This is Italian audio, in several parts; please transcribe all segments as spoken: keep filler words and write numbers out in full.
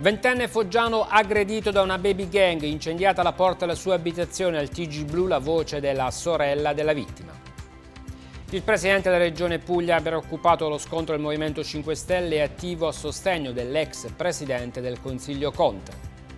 Ventenne foggiano aggredito da una baby gang, incendiata la porta della sua abitazione. Al T G Blu la voce della sorella della vittima. Il presidente della regione Puglia ha preoccupato lo scontro del Movimento cinque Stelle e attivo a sostegno dell'ex presidente del Consiglio Conte.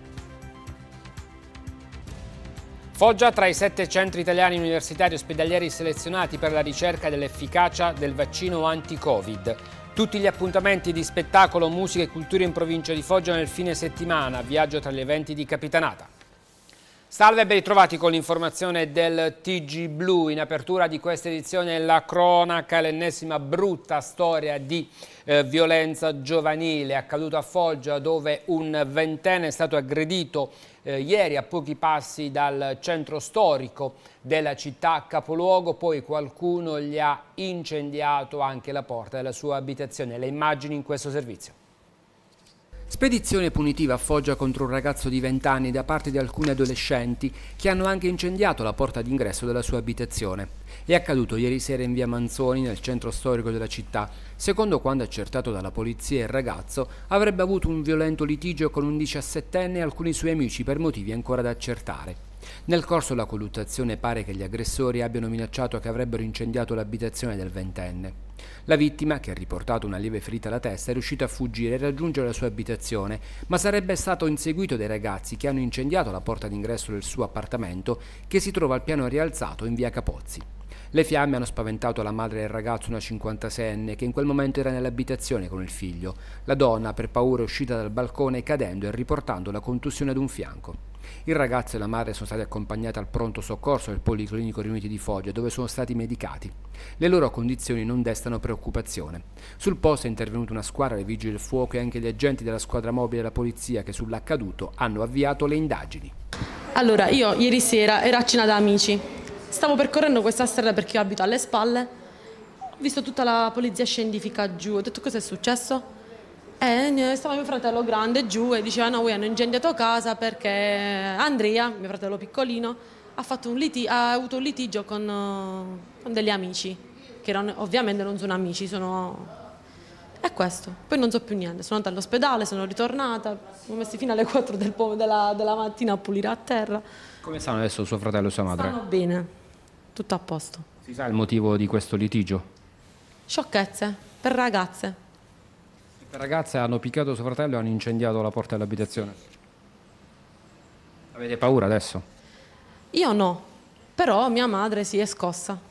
Foggia tra i sette centri italiani universitari ospedalieri selezionati per la ricerca dell'efficacia del vaccino anti-Covid. Tutti gli appuntamenti di spettacolo, musica e cultura in provincia di Foggia nel fine settimana, viaggio tra gli eventi di Capitanata. Salve e ben ritrovati con l'informazione del T G Blu. In apertura di questa edizione la cronaca, l'ennesima brutta storia di eh, violenza giovanile accaduta a Foggia, dove un ventenne è stato aggredito eh, ieri a pochi passi dal centro storico della città capoluogo, poi qualcuno gli ha incendiato anche la porta della sua abitazione. Le immagini in questo servizio. Spedizione punitiva a Foggia contro un ragazzo di venti anni da parte di alcuni adolescenti che hanno anche incendiato la porta d'ingresso della sua abitazione. È accaduto ieri sera in via Manzoni, nel centro storico della città. Secondo quanto accertato dalla polizia, il ragazzo avrebbe avuto un violento litigio con un diciassettenne e alcuni suoi amici per motivi ancora da accertare. Nel corso della colluttazione pare che gli aggressori abbiano minacciato che avrebbero incendiato l'abitazione del ventenne. La vittima, che ha riportato una lieve ferita alla testa, è riuscita a fuggire e raggiungere la sua abitazione, ma sarebbe stato inseguito dai ragazzi che hanno incendiato la porta d'ingresso del suo appartamento, che si trova al piano rialzato in via Capozzi. Le fiamme hanno spaventato la madre del ragazzo, una cinquantaseienne, che in quel momento era nell'abitazione con il figlio. La donna, per paura, è uscita dal balcone cadendo e riportando la contusione ad un fianco. Il ragazzo e la madre sono stati accompagnati al pronto soccorso del Policlinico Riuniti di Foggia, dove sono stati medicati. Le loro condizioni non destano preoccupazione. Sul posto è intervenuta una squadra dei Vigili del Fuoco e anche gli agenti della squadra mobile della polizia che sull'accaduto hanno avviato le indagini. Allora, io ieri sera ero a cena da amici. Stavo percorrendo questa strada perché io abito alle spalle. Ho visto tutta la polizia scientifica giù. Ho detto: cosa è successo? E stava mio fratello grande giù e diceva: no, voi hanno incendiato casa perché Andrea, mio fratello piccolino, ha, fatto un liti- ha avuto un litigio con, con degli amici, che erano, ovviamente non sono amici, sono... È questo. Poi non so più niente. Sono andata all'ospedale, sono ritornata, ho messo fino alle quattro del po- della, della mattina a pulire a terra. Come stanno adesso suo fratello e sua madre? Stanno bene, tutto a posto. Si sa il motivo di questo litigio? Sciocchezze, per ragazze. Le ragazze hanno picchiato suo fratello e hanno incendiato la porta dell'abitazione. Avete paura adesso? Io no, però mia madre si è scossa.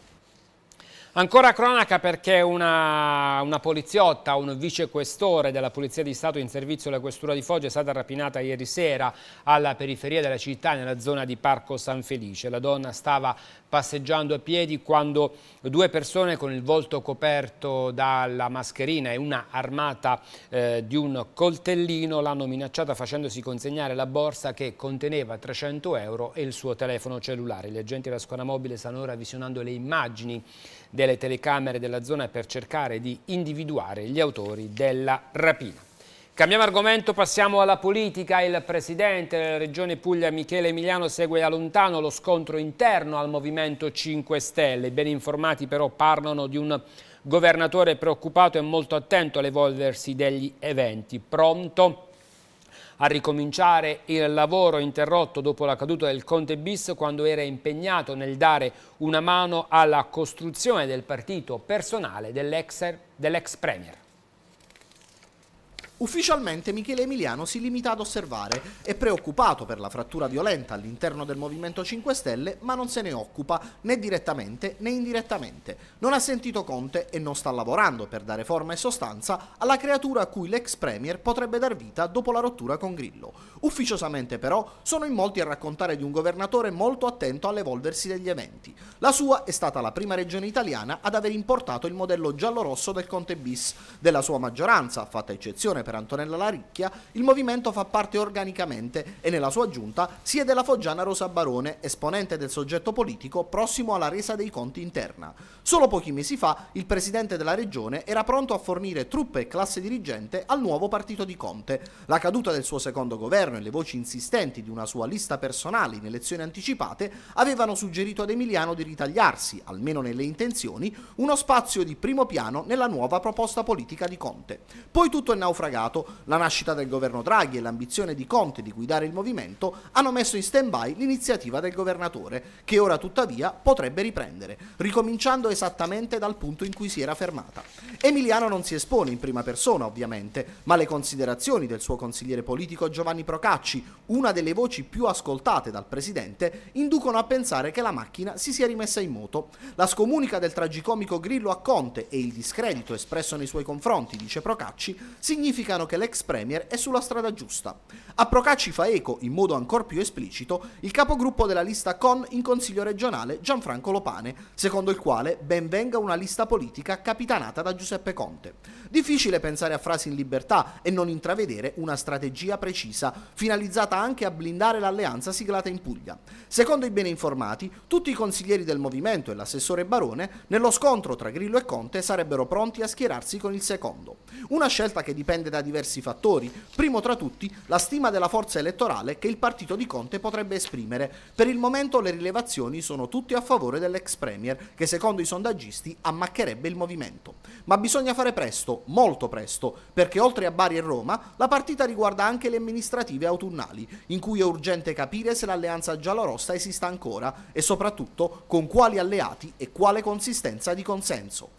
Ancora cronaca perché una, una poliziotta, un vicequestore della Polizia di Stato in servizio alla Questura di Foggia è stata rapinata ieri sera alla periferia della città, nella zona di Parco San Felice. La donna stava passeggiando a piedi quando due persone con il volto coperto dalla mascherina e una armata eh, di un coltellino l'hanno minacciata facendosi consegnare la borsa che conteneva trecento euro e il suo telefono cellulare. Gli agenti della squadra mobile stanno ora visionando le immagini delle telecamere della zona per cercare di individuare gli autori della rapina. Cambiamo argomento, passiamo alla politica. Il presidente della regione Puglia, Michele Emiliano, segue da lontano lo scontro interno al Movimento cinque Stelle. I ben informati però parlano di un governatore preoccupato e molto attento all'evolversi degli eventi, pronto a ricominciare il lavoro interrotto dopo la caduta del Conte bis, quando era impegnato nel dare una mano alla costruzione del partito personale dell'ex dell'ex premier. Ufficialmente Michele Emiliano si limita ad osservare, è preoccupato per la frattura violenta all'interno del Movimento cinque Stelle, ma non se ne occupa né direttamente né indirettamente. Non ha sentito Conte e non sta lavorando per dare forma e sostanza alla creatura a cui l'ex premier potrebbe dar vita dopo la rottura con Grillo. Ufficiosamente però sono in molti a raccontare di un governatore molto attento all'evolversi degli eventi. La sua è stata la prima regione italiana ad aver importato il modello giallo-rosso del Conte bis. Della sua maggioranza, fatta eccezione per Antonella Laricchia, il movimento fa parte organicamente e nella sua giunta siede la foggiana Rosa Barone, esponente del soggetto politico prossimo alla resa dei conti interna. Solo pochi mesi fa il presidente della regione era pronto a fornire truppe e classe dirigente al nuovo partito di Conte. La caduta del suo secondo governo e le voci insistenti di una sua lista personale in elezioni anticipate avevano suggerito ad Emiliano di ritagliarsi, almeno nelle intenzioni, uno spazio di primo piano nella nuova proposta politica di Conte. Poi tutto è naufragato pagato, la nascita del governo Draghi e l'ambizione di Conte di guidare il movimento hanno messo in stand-by l'iniziativa del governatore, che ora tuttavia potrebbe riprendere, ricominciando esattamente dal punto in cui si era fermata. Emiliano non si espone in prima persona, ovviamente, ma le considerazioni del suo consigliere politico Giovanni Procacci, una delle voci più ascoltate dal presidente, inducono a pensare che la macchina si sia rimessa in moto. La scomunica del tragicomico Grillo a Conte e il discredito espresso nei suoi confronti, dice Procacci, significano che l'ex premier è sulla strada giusta. A Procacci fa eco, in modo ancor più esplicito, il capogruppo della lista Con in Consiglio regionale Gianfranco Lopane, secondo il quale ben venga una lista politica capitanata da Giuseppe Conte. Difficile pensare a frasi in libertà e non intravedere una strategia precisa, finalizzata anche a blindare l'alleanza siglata in Puglia. Secondo i bene informati, tutti i consiglieri del movimento e l'assessore Barone, nello scontro tra Grillo e Conte, sarebbero pronti a schierarsi con il secondo. Una scelta che dipende da diversi fattori, primo tra tutti la stima della forza elettorale che il partito di Conte potrebbe esprimere. Per il momento le rilevazioni sono tutte a favore dell'ex premier, che secondo i sondaggisti ammaccherebbe il movimento. Ma bisogna fare presto, molto presto, perché oltre a Bari e Roma, la partita riguarda anche le amministrative autunnali, in cui è urgente capire se l'alleanza giallorossa esista ancora e soprattutto con quali alleati e quale consistenza di consenso.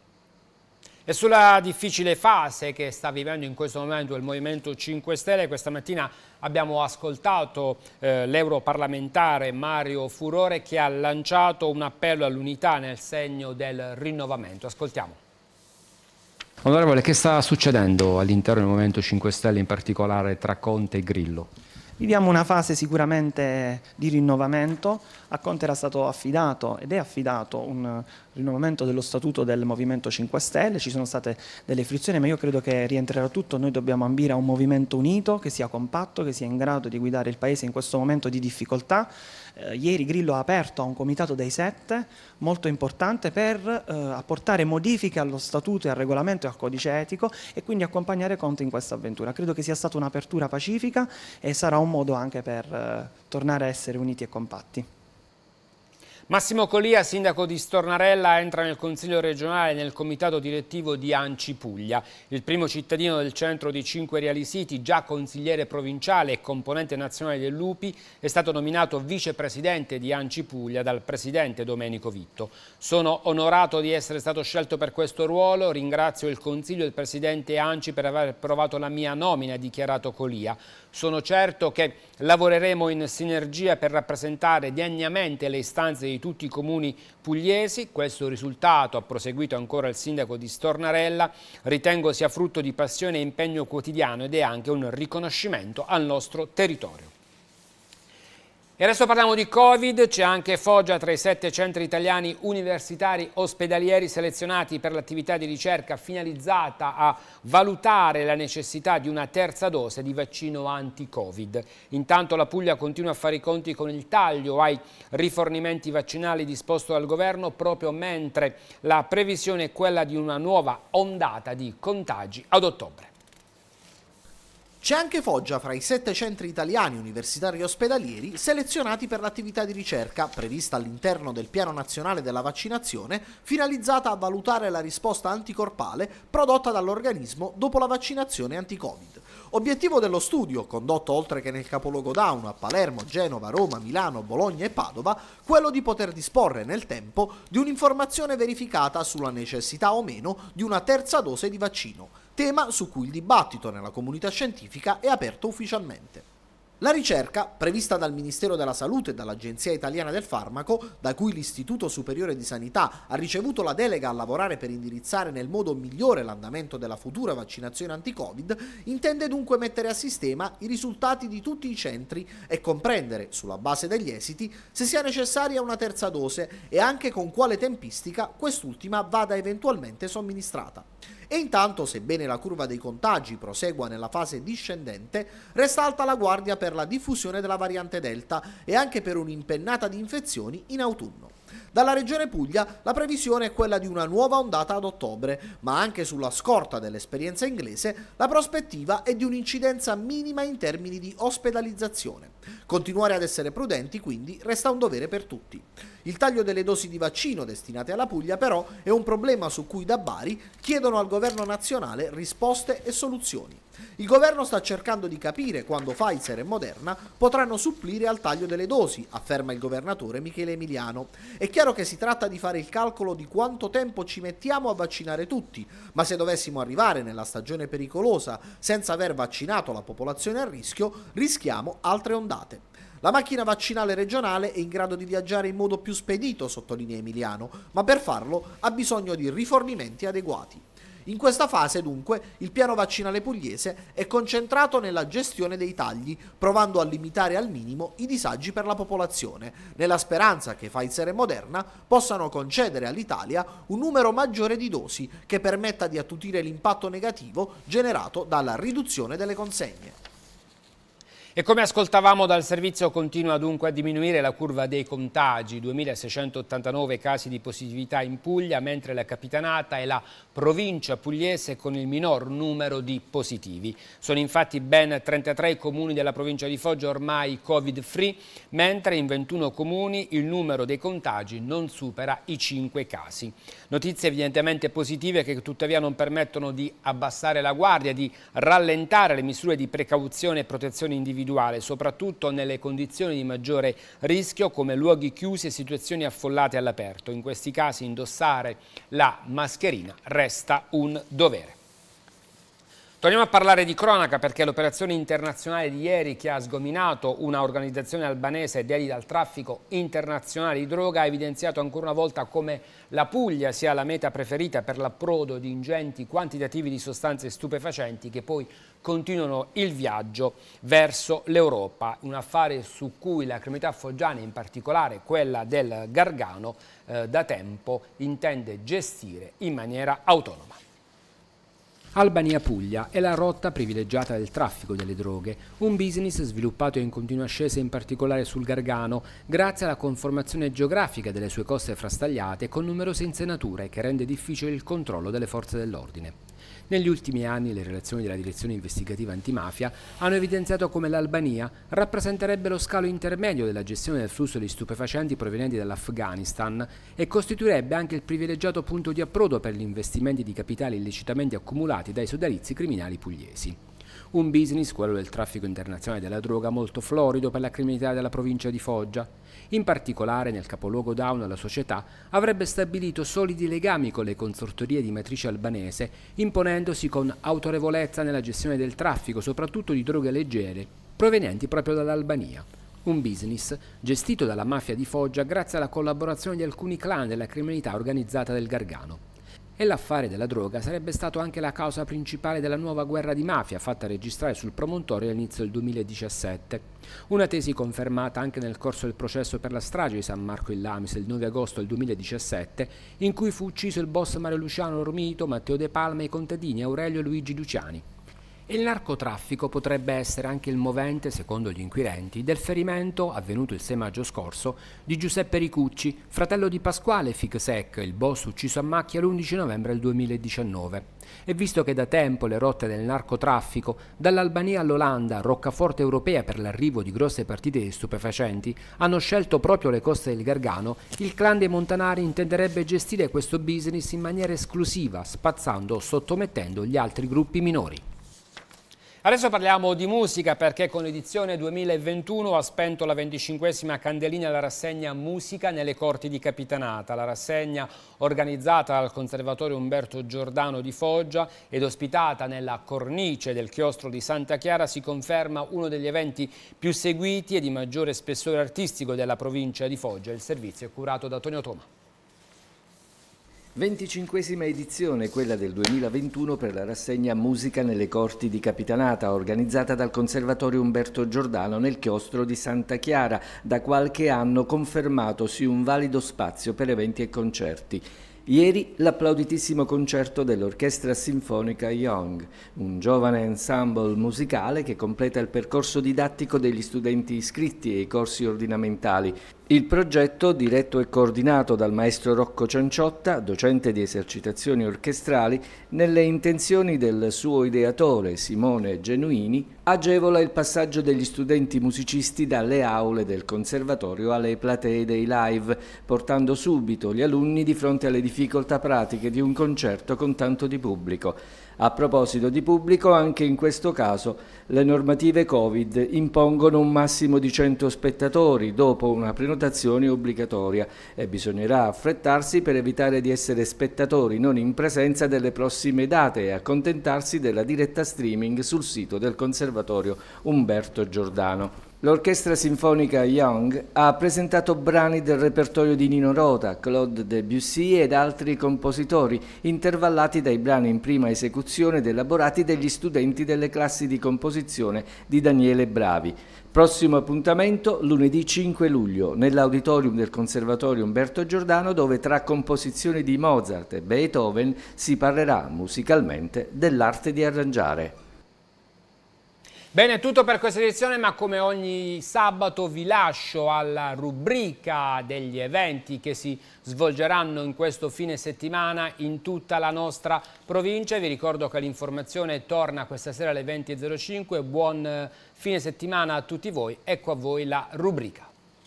E sulla difficile fase che sta vivendo in questo momento il Movimento cinque Stelle, questa mattina abbiamo ascoltato eh, l'europarlamentare Mario Furore, che ha lanciato un appello all'unità nel segno del rinnovamento. Ascoltiamo. Onorevole, che sta succedendo all'interno del Movimento cinque Stelle, in particolare tra Conte e Grillo? Viviamo una fase sicuramente di rinnovamento. A Conte era stato affidato ed è affidato un rinnovamento dello statuto del Movimento cinque Stelle, ci sono state delle frizioni, ma io credo che rientrerà tutto. Noi dobbiamo ambire a un movimento unito, che sia compatto, che sia in grado di guidare il Paese in questo momento di difficoltà. Eh, ieri Grillo ha aperto a un comitato dei sette, molto importante, per eh, apportare modifiche allo statuto e al regolamento e al codice etico e quindi accompagnare Conte in questa avventura. Credo che sia stata un'apertura pacifica e sarà un modo anche per eh, tornare a essere uniti e compatti. Massimo Colia, sindaco di Stornarella, entra nel Consiglio regionale e nel comitato direttivo di ANCI Puglia. Il primo cittadino del centro di Cinque Reali City, già consigliere provinciale e componente nazionale dell'U P I, è stato nominato vicepresidente di ANCI Puglia dal presidente Domenico Vitto. Sono onorato di essere stato scelto per questo ruolo, ringrazio il Consiglio e il presidente ANCI per aver approvato la mia nomina, ha dichiarato Colia. Sono certo che lavoreremo in sinergia per rappresentare degnamente le istanze di tutti i comuni pugliesi. Questo risultato, ha proseguito ancora il sindaco di Stornarella, ritengo sia frutto di passione e impegno quotidiano ed è anche un riconoscimento al nostro territorio. E adesso parliamo di Covid. C'è anche Foggia tra i sette centri italiani universitari ospedalieri selezionati per l'attività di ricerca finalizzata a valutare la necessità di una terza dose di vaccino anti-Covid. Intanto la Puglia continua a fare i conti con il taglio ai rifornimenti vaccinali disposto dal governo, proprio mentre la previsione è quella di una nuova ondata di contagi ad ottobre. C'è anche Foggia fra i sette centri italiani universitari ospedalieri selezionati per l'attività di ricerca prevista all'interno del Piano Nazionale della Vaccinazione, finalizzata a valutare la risposta anticorpale prodotta dall'organismo dopo la vaccinazione anti-Covid. Obiettivo dello studio, condotto oltre che nel capoluogo d'Auno a Palermo, Genova, Roma, Milano, Bologna e Padova, quello di poter disporre nel tempo di un'informazione verificata sulla necessità o meno di una terza dose di vaccino, tema su cui il dibattito nella comunità scientifica è aperto ufficialmente. La ricerca, prevista dal Ministero della Salute e dall'Agenzia Italiana del Farmaco, da cui l'Istituto Superiore di Sanità ha ricevuto la delega a lavorare per indirizzare nel modo migliore l'andamento della futura vaccinazione anti-Covid, intende dunque mettere a sistema i risultati di tutti i centri e comprendere, sulla base degli esiti, se sia necessaria una terza dose e anche con quale tempistica quest'ultima vada eventualmente somministrata. E intanto, sebbene la curva dei contagi prosegua nella fase discendente, resta alta la guardia per la diffusione della variante Delta e anche per un'impennata di infezioni in autunno. Dalla Regione Puglia la previsione è quella di una nuova ondata ad ottobre, ma anche sulla scorta dell'esperienza inglese la prospettiva è di un'incidenza minima in termini di ospedalizzazione. Continuare ad essere prudenti quindi resta un dovere per tutti. Il taglio delle dosi di vaccino destinate alla Puglia però è un problema su cui da Bari chiedono al governo nazionale risposte e soluzioni. Il governo sta cercando di capire quando Pfizer e Moderna potranno supplire al taglio delle dosi, afferma il governatore Michele Emiliano. È chiaro che si tratta di fare il calcolo di quanto tempo ci mettiamo a vaccinare tutti, ma se dovessimo arrivare nella stagione pericolosa senza aver vaccinato la popolazione a rischio, rischiamo altre ondate. La macchina vaccinale regionale è in grado di viaggiare in modo più spedito, sottolinea Emiliano, ma per farlo ha bisogno di rifornimenti adeguati. In questa fase, dunque, il piano vaccinale pugliese è concentrato nella gestione dei tagli, provando a limitare al minimo i disagi per la popolazione, nella speranza che Pfizer e Moderna possano concedere all'Italia un numero maggiore di dosi che permetta di attutire l'impatto negativo generato dalla riduzione delle consegne. E come ascoltavamo dal servizio, continua dunque a diminuire la curva dei contagi, duemilaseicentottantanove casi di positività in Puglia, mentre la Capitanata è la provincia pugliese con il minor numero di positivi. Sono infatti ben trentatré i comuni della provincia di Foggia ormai Covid-free, mentre in ventuno comuni il numero dei contagi non supera i cinque casi. Notizie evidentemente positive che tuttavia non permettono di abbassare la guardia, di rallentare le misure di precauzione e protezione individuale, soprattutto nelle condizioni di maggiore rischio come luoghi chiusi e situazioni affollate all'aperto. In questi casi indossare la mascherina resta un dovere. Torniamo a parlare di cronaca perché l'operazione internazionale di ieri, che ha sgominato una organizzazione albanese dedita al traffico internazionale di droga, ha evidenziato ancora una volta come la Puglia sia la meta preferita per l'approdo di ingenti quantitativi di sostanze stupefacenti che poi continuano il viaggio verso l'Europa, un affare su cui la criminalità foggiana, in particolare quella del Gargano, eh, da tempo intende gestire in maniera autonoma. Albania-Puglia è la rotta privilegiata del traffico delle droghe, un business sviluppato in continua ascesa in particolare sul Gargano, grazie alla conformazione geografica delle sue coste frastagliate con numerose insenature che rende difficile il controllo delle forze dell'ordine. Negli ultimi anni le relazioni della Direzione Investigativa Antimafia hanno evidenziato come l'Albania rappresenterebbe lo scalo intermedio della gestione del flusso di stupefacenti provenienti dall'Afghanistan e costituirebbe anche il privilegiato punto di approdo per gli investimenti di capitali illecitamente accumulati dai sodalizi criminali pugliesi. Un business, quello del traffico internazionale della droga, molto florido per la criminalità della provincia di Foggia. In particolare, nel capoluogo Dauna, la società avrebbe stabilito solidi legami con le consorterie di matrice albanese, imponendosi con autorevolezza nella gestione del traffico, soprattutto di droghe leggere, provenienti proprio dall'Albania. Un business gestito dalla mafia di Foggia grazie alla collaborazione di alcuni clan della criminalità organizzata del Gargano. E l'affare della droga sarebbe stato anche la causa principale della nuova guerra di mafia fatta registrare sul promontorio all'inizio del duemiladiciassette. Una tesi confermata anche nel corso del processo per la strage di San Marco in Lamis il nove agosto del duemiladiciassette, in cui fu ucciso il boss Mario Luciano Romito, Matteo De Palma e i contadini Aurelio e Luigi Luciani. Il narcotraffico potrebbe essere anche il movente, secondo gli inquirenti, del ferimento, avvenuto il sei maggio scorso, di Giuseppe Ricucci, fratello di Pasquale Ficsec, il boss ucciso a macchia l'undici novembre del duemiladiciannove. E visto che da tempo le rotte del narcotraffico, dall'Albania all'Olanda, roccaforte europea per l'arrivo di grosse partite di stupefacenti, hanno scelto proprio le coste del Gargano, il clan dei Montanari intenderebbe gestire questo business in maniera esclusiva, spazzando o sottomettendo gli altri gruppi minori. Adesso parliamo di musica perché con l'edizione duemilaventuno ha spento la venticinquesima candelina alla rassegna Musica nelle Corti di Capitanata. La rassegna, organizzata dal Conservatorio Umberto Giordano di Foggia ed ospitata nella cornice del chiostro di Santa Chiara, si conferma uno degli eventi più seguiti e di maggiore spessore artistico della provincia di Foggia. Il servizio è curato da Tonio Toma. venticinquesima edizione, quella del duemilaventuno, per la rassegna Musica nelle Corti di Capitanata, organizzata dal Conservatorio Umberto Giordano nel chiostro di Santa Chiara, da qualche anno confermatosi un valido spazio per eventi e concerti. Ieri l'applauditissimo concerto dell'Orchestra Sinfonica Young, un giovane ensemble musicale che completa il percorso didattico degli studenti iscritti ai corsi ordinamentali. Il progetto, diretto e coordinato dal maestro Rocco Cianciotta, docente di esercitazioni orchestrali, nelle intenzioni del suo ideatore Simone Genuini, agevola il passaggio degli studenti musicisti dalle aule del conservatorio alle platee dei live, portando subito gli alunni di fronte alle difficoltà pratiche di un concerto con tanto di pubblico. A proposito di pubblico, anche in questo caso le normative Covid impongono un massimo di cento spettatori dopo una prenotazione obbligatoria e bisognerà affrettarsi per evitare di essere spettatori non in presenza delle prossime date e accontentarsi della diretta streaming sul sito del Conservatorio Umberto Giordano. L'Orchestra Sinfonica Young ha presentato brani del repertorio di Nino Rota, Claude Debussy ed altri compositori, intervallati dai brani in prima esecuzione ed elaborati dagli studenti delle classi di composizione di Daniele Bravi. Prossimo appuntamento lunedì cinque luglio nell'auditorium del Conservatorio Umberto Giordano, dove tra composizioni di Mozart e Beethoven si parlerà musicalmente dell'arte di arrangiare. Bene, tutto per questa edizione, ma come ogni sabato vi lascio alla rubrica degli eventi che si svolgeranno in questo fine settimana in tutta la nostra provincia. Vi ricordo che l'informazione torna questa sera alle venti e zero cinque. Buon fine settimana a tutti voi. Ecco a voi la rubrica.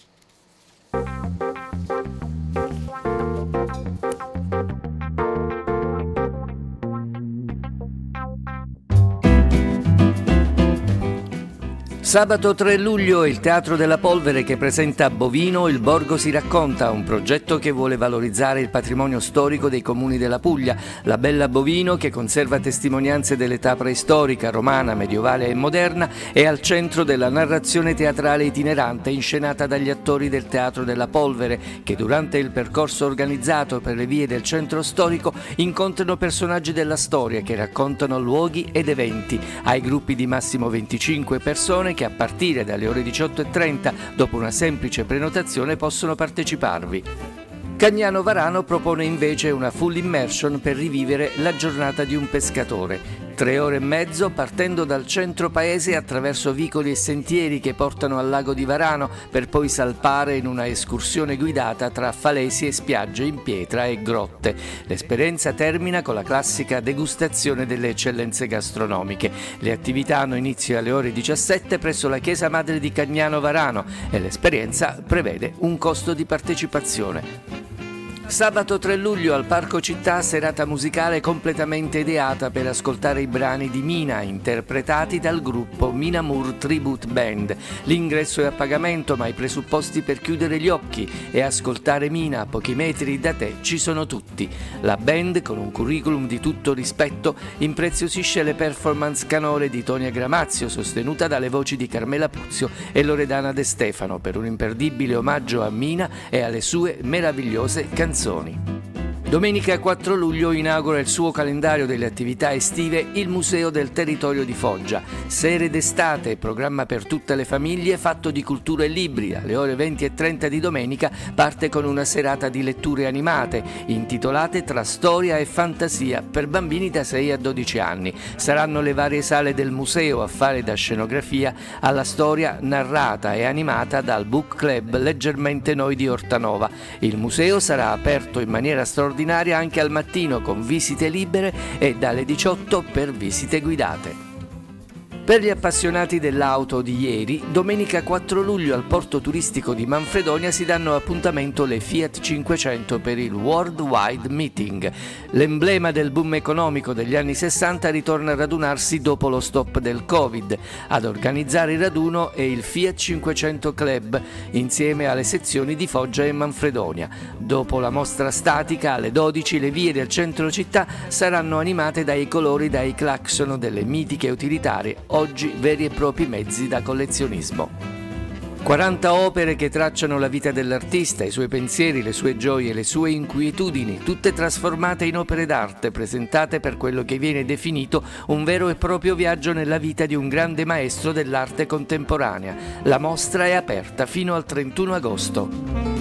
Sabato tre luglio il Teatro della Polvere che presenta Bovino, il Borgo si racconta, un progetto che vuole valorizzare il patrimonio storico dei comuni della Puglia. La Bella Bovino, che conserva testimonianze dell'età preistorica, romana, medievale e moderna, è al centro della narrazione teatrale itinerante inscenata dagli attori del Teatro della Polvere, che durante il percorso organizzato per le vie del centro storico incontrano personaggi della storia che raccontano luoghi ed eventi, ai gruppi di massimo venticinque persone che a partire dalle ore diciotto e trenta, dopo una semplice prenotazione, possono parteciparvi. Cagnano Varano propone invece una full immersion per rivivere la giornata di un pescatore. Tre ore e mezzo partendo dal centro paese attraverso vicoli e sentieri che portano al lago di Varano per poi salpare in una escursione guidata tra falesi e spiagge in pietra e grotte. L'esperienza termina con la classica degustazione delle eccellenze gastronomiche. Le attività hanno inizio alle ore diciassette presso la chiesa madre di Cagnano Varano e l'esperienza prevede un costo di partecipazione. Sabato tre luglio al Parco Città, serata musicale completamente ideata per ascoltare i brani di Mina, interpretati dal gruppo Minamur Tribute Band. L'ingresso è a pagamento, ma i presupposti per chiudere gli occhi e ascoltare Mina a pochi metri da te ci sono tutti. La band, con un curriculum di tutto rispetto, impreziosisce le performance canore di Tonia Gramazio, sostenuta dalle voci di Carmela Puzio e Loredana De Stefano, per un imperdibile omaggio a Mina e alle sue meravigliose canzoni. Domenica quattro luglio inaugura il suo calendario delle attività estive il Museo del Territorio di Foggia. Sere d'estate, programma per tutte le famiglie fatto di cultura e libri. Alle ore venti e trenta di domenica parte con una serata di letture animate intitolate Tra storia e fantasia per bambini da sei a dodici anni. Saranno le varie sale del museo a fare da scenografia alla storia narrata e animata dal Book Club Leggermente Noi di Ortanova. Il museo sarà aperto in maniera straordinaria anche al mattino con visite libere e dalle diciotto per visite guidate. Per gli appassionati dell'auto di ieri, domenica quattro luglio al porto turistico di Manfredonia si danno appuntamento le Fiat cinquecento per il Worldwide Meeting. L'emblema del boom economico degli anni sessanta ritorna a radunarsi dopo lo stop del Covid. Ad organizzare il raduno è il Fiat cinquecento Club, insieme alle sezioni di Foggia e Manfredonia. Dopo la mostra statica, alle dodici le vie del centro città saranno animate dai colori dai clacson delle mitiche utilitarie, oggi veri e propri mezzi da collezionismo. quaranta opere che tracciano la vita dell'artista, i suoi pensieri, le sue gioie, le sue inquietudini, tutte trasformate in opere d'arte, presentate per quello che viene definito un vero e proprio viaggio nella vita di un grande maestro dell'arte contemporanea. La mostra è aperta fino al trentuno agosto.